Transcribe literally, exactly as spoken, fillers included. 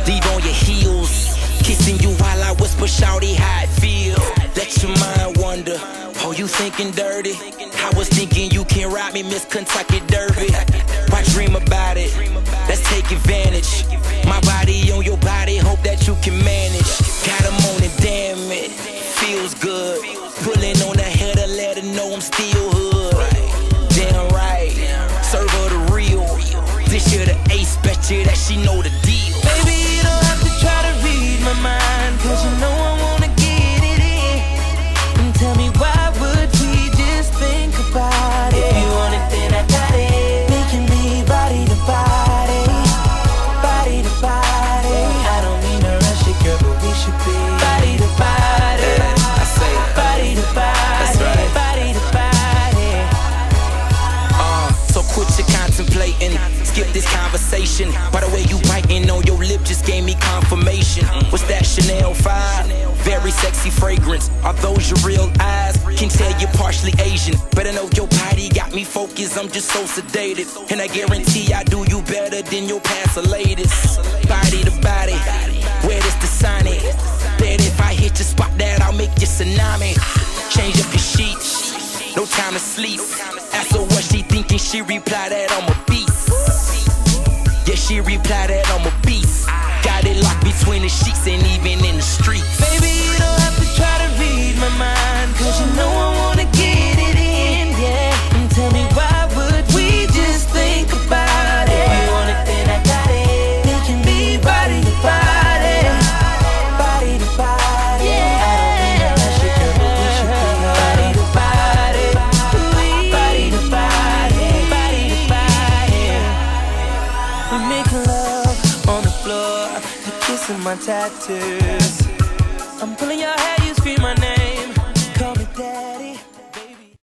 leave on your heels, kissing you while I whisper, shawty, how it feel. Let your mind wander. Oh, you thinking dirty? I was thinking you can ride me, Miss Kentucky Derby. Why dream about it? Let's take advantage. My body on your body, hope that you can manage. Got him on it, damn it, feels good. Pulling on the head to let her know I'm still hood. Damn right, serve her the real. This year the ace, bet you that she know the deal. Baby, you don't have to try to read my mind, cause you know I wanna get it in. And tell me, why would we just think about it? If you want it, then I got it. We can be body to body, body to body. I don't mean to rush it, girl, but we should be body to body. I say body to body, that's right. body to body. Uh, so quit your contemplating, skip this conversation. By the way you biting on your lip just gave me confirmation. What's that, Chanel five? Very sexy fragrance. Are those your real eyes? Can tell you're partially Asian. Better know your body got me focused, I'm just so sedated. And I guarantee I do you better than your past or latest. Body to body, where does the sign it? Bet if I hit your spot that I'll make you tsunami. Change up your sheets, no time to sleep. Ask her what she thinking, she reply that I'm a beast. Yeah, she reply that I'm a beast. Got it locked between the sheets and even in the streets. Baby, you don't have to try to read my mind, cause you know I wanna get it in, yeah. And tell me, why would we just think about it? If you want it, then I got it. We can be body to body, body to body. Yeah. I don't mean to rush it, girl, but we should be body to body, body to body, body to body. We make love on the floor, you're kissing my tattoos. I'm pulling your hair, you scream my name.